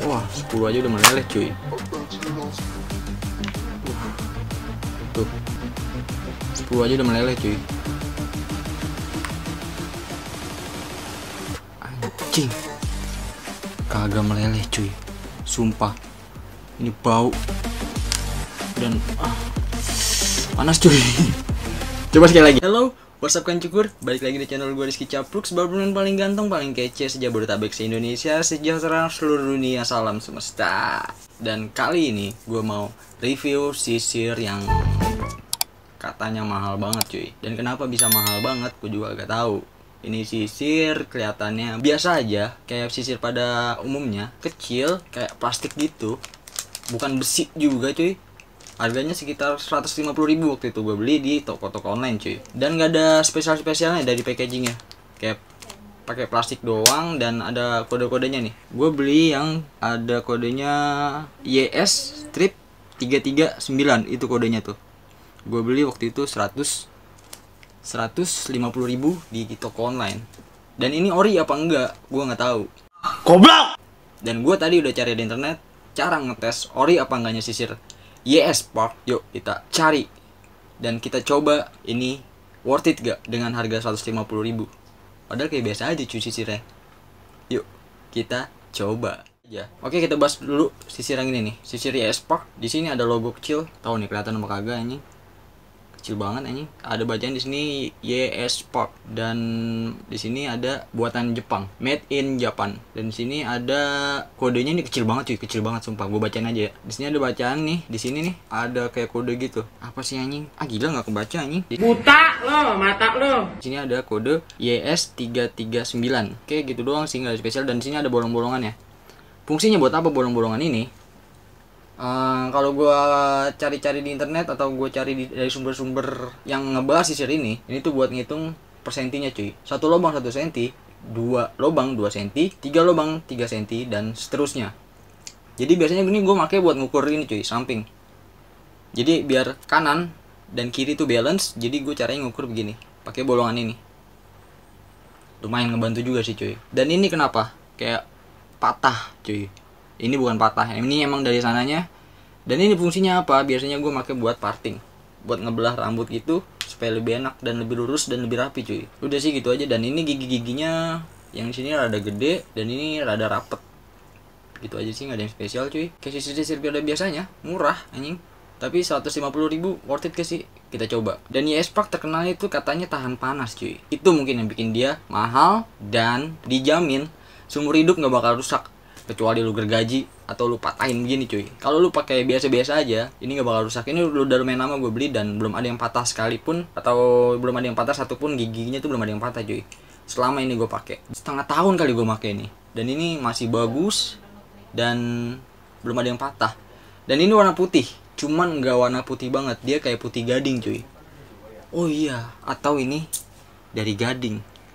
Wah, 10 aja udah meleleh cuy. Tuh, 10 aja udah meleleh cuy. Anjing, kagak meleleh cuy, sumpah. Ini bau dan panas cuy. Coba sekali lagi. Halo, what's up kan cukur? Balik lagi di channel gue Rizky Capruk, sebabenan paling ganteng, paling kece sejabodetabek se-Indonesia, sejahtera seluruh dunia, salam semesta. Dan kali ini gue mau review sisir yang katanya mahal banget cuy. Dan kenapa bisa mahal banget gue juga gak tahu. Ini sisir kelihatannya biasa aja, kayak sisir pada umumnya, kecil, kayak plastik gitu. Bukan besi juga cuy. Harganya sekitar 150.000 waktu itu gue beli di toko-toko online cuy. Dan gak ada spesial-spesialnya dari packagingnya, kayak pakai plastik doang dan ada kode-kodenya nih. Gue beli yang ada kodenya YS strip 339, itu kodenya tuh. Gue beli waktu itu 150.000 di toko online. Dan ini ori apa enggak gue nggak tahu. Goblok. Dan gue tadi udah cari di internet cara ngetes ori apa enggaknya sisir YS Park. Yuk kita cari dan kita coba ini worth it gak dengan harga 150.000. Padahal kayak biasa aja cuy sisirnya. Yuk kita coba ya. Oke, kita bahas dulu sisir yang ini nih, sisir YS Park. Di sini ada logo kecil, tahu nih kelihatan apa kagak anjing? Kecil banget anjing. Ada bacaan di sini YS Park, dan di sini ada buatan Jepang, made in Japan. Dan di sini ada kodenya, ini kecil banget cuy, kecil banget sumpah. Gue bacain aja ya. Di sini ada bacaan nih, di sini nih ada kayak kode gitu. Apa sih anjing? Gila nggak kebaca anjing. Buta lo, mata lo. Di sini ada kode YS 339. Oke, gitu doang sih, nggak ada spesial. Dan di sini ada bolong-bolongannya. Fungsinya buat apa bolong-bolongan ini? Kalau gue cari-cari di internet atau gue cari dari sumber-sumber yang ngebahas sisir ini tuh buat ngitung persentinya cuy. 1 lubang 1 senti, 2 lubang 2 senti, 3 lubang 3 senti, dan seterusnya. Jadi biasanya gini gue pakai buat ngukur ini cuy, samping. Jadi biar kanan dan kiri tuh balance, jadi gue caranya ngukur begini, pakai bolongan ini. Lumayan ngebantu juga sih cuy. Dan ini kenapa kayak patah cuy? Ini bukan patah, ini emang dari sananya. Dan ini fungsinya apa? Biasanya gue pakai buat parting, buat ngebelah rambut gitu supaya lebih enak dan lebih lurus dan lebih rapi cuy. Udah sih gitu aja. Dan ini gigi-giginya yang sini rada gede dan ini rada rapet. Gitu aja sih, nggak ada yang spesial cuy. Kayak sisir-sisir pada biasanya, murah anjing. Tapi 150.000 worth it ke sih? Kita coba. Dan YS Park terkenal itu katanya tahan panas cuy. Itu mungkin yang bikin dia mahal dan dijamin seumur hidup nggak bakal rusak. Kecuali lu gergaji atau lu patahin begini cuy. Kalau lu pakai biasa-biasa aja, ini nggak bakal rusak. Ini udah lumayan lama gue beli dan belum ada yang patah sekalipun, atau belum ada yang patah satupun, giginya tuh belum ada yang patah cuy. Selama ini gue pakai, setengah tahun kali gue pakai ini. Dan ini masih bagus dan belum ada yang patah. Dan ini warna putih, cuman nggak warna putih banget, dia kayak putih gading cuy. Oh iya, atau ini dari gading.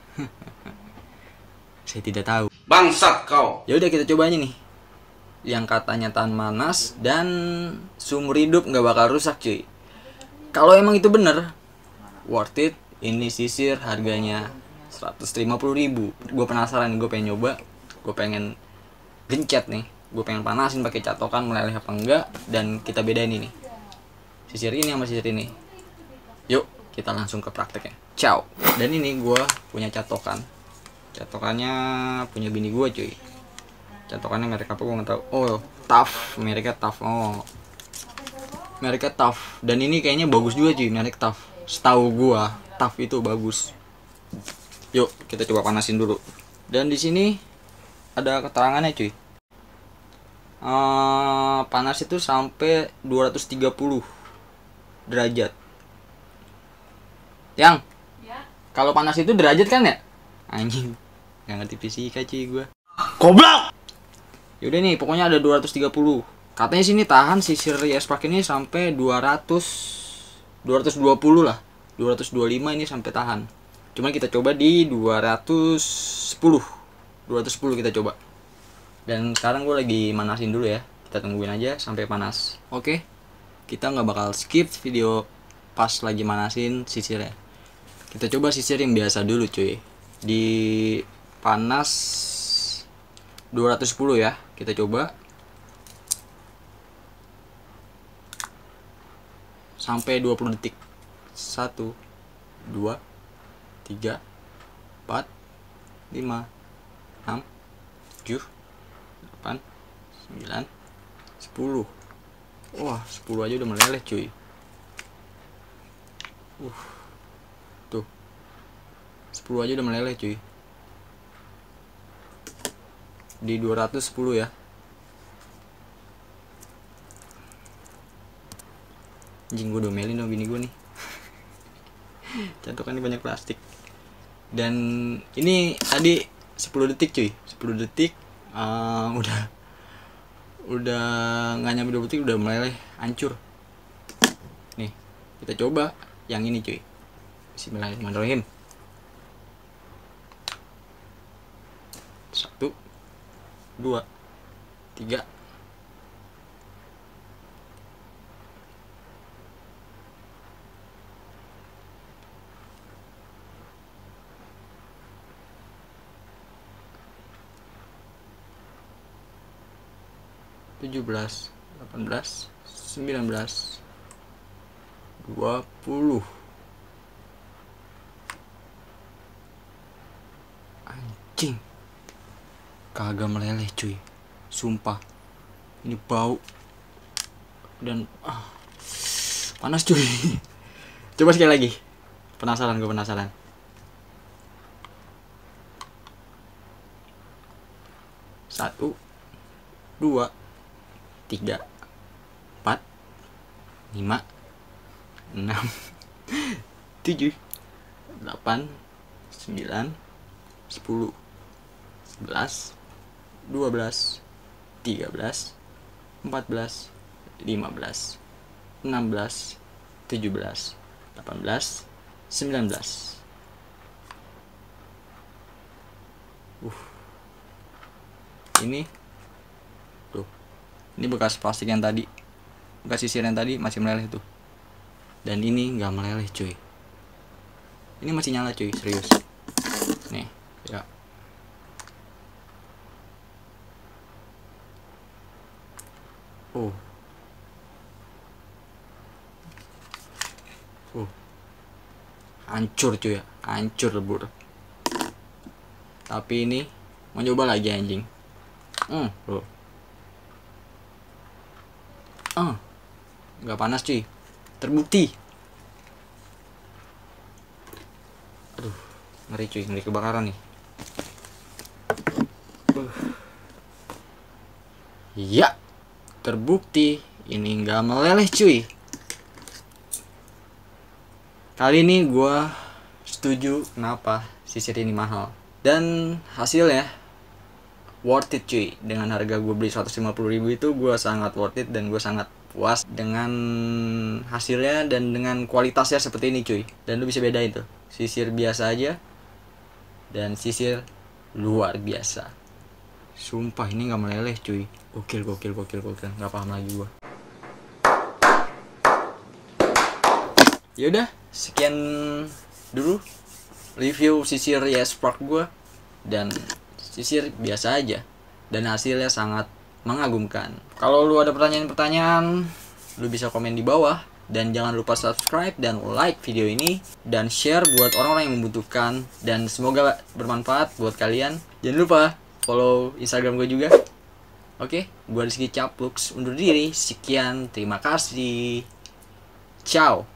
Saya tidak tahu. Bangsat kau. Ya udah, kita coba aja nih. Yang katanya tahan panas dan seumur hidup nggak bakal rusak cuy. Kalau emang itu bener, worth it. Ini sisir harganya 150.000. Gue penasaran, gue pengen nyoba. Gue pengen gencet nih. Gue pengen panasin pakai catokan, meleleh apa enggak. Dan kita bedain ini, sisir ini sama sisir ini. Yuk kita langsung ke prakteknya. Ciao. Dan ini gue punya catokan. Catokannya punya bini gue cuy. Catokannya merek apa gue nggak tahu. Oh, Tough, mereknya Tough. Oh, mereknya Tough. Dan ini kayaknya bagus juga cuy, merek Tough. Setahu gue Tough itu bagus. Yuk kita coba panasin dulu. Dan di sini ada keterangannya cuy. Panas itu sampai 230 derajat. Yang kalau panas itu derajat kan ya? Anjing, nggak ngerti fisika cuy gue. Goblok. Yaudah nih, pokoknya ada 230. Katanya sini tahan sisir YS Park ini sampai 220 lah. 225 ini sampai tahan. Cuman kita coba di 210 kita coba. Dan sekarang gue lagi manasin dulu ya. Kita tungguin aja sampai panas. Oke, kita nggak bakal skip video pas lagi manasin sisirnya. Kita coba sisir yang biasa dulu cuy. Di panas 210 ya, kita coba. sampai 20 detik. 1 2 3 4 5 6 7 8 9 10. Wah, 10 aja udah meleleh cuy. Tuh. 10 aja udah meleleh cuy. Di 210 ya. Anjing, gue domelin dong bini gue nih. Cantokannya banyak plastik. Dan ini tadi 10 detik cuy. 10 detik udah nggak nyampe 20 detik udah meleleh, hancur. Nih, kita coba yang ini cuy. Bismillahirrahmanirrahim. 1 2 3 17 18 19 20. Anjing, kagak meleleh cuy, sumpah. Ini bau dan panas cuy. Coba sekali lagi, penasaran. 1 2 3 4 5 6 7 8 9 10 11 12 13 14 15 16 17 18 19. Ini tuh, ini bekas plastik yang tadi, bekas sisir yang tadi masih meleleh tuh. Dan ini nggak meleleh cuy. Ini masih nyala cuy, serius. Nih, ya. Hancur cuy ya, hancur lebur. Tapi ini mau coba lagi anjing. Nggak panas cuy, terbukti. Aduh, ngeri cuy, ngeri kebakaran nih. Ya, terbukti ini nggak meleleh cuy. Kali ini gue setuju kenapa sisir ini mahal. Dan hasilnya worth it cuy. Dengan harga gue beli 150.000 itu gue sangat worth it. Dan gue sangat puas dengan hasilnya dan dengan kualitasnya seperti ini cuy. Dan lu bisa bedain tuh, sisir biasa aja dan sisir luar biasa. Sumpah ini gak meleleh cuy. Gokil. Gak paham lagi gue. Yaudah, sekian dulu review sisir YS Spark gue. Dan sisir biasa aja, dan hasilnya sangat mengagumkan. Kalau lu ada pertanyaan-pertanyaan, lu bisa komen di bawah. Dan jangan lupa subscribe dan like video ini, dan share buat orang-orang yang membutuhkan. Dan semoga bermanfaat buat kalian. Jangan lupa follow Instagram gue juga. Oke, gue Rizky Caplux undur diri. Sekian, terima kasih. Ciao.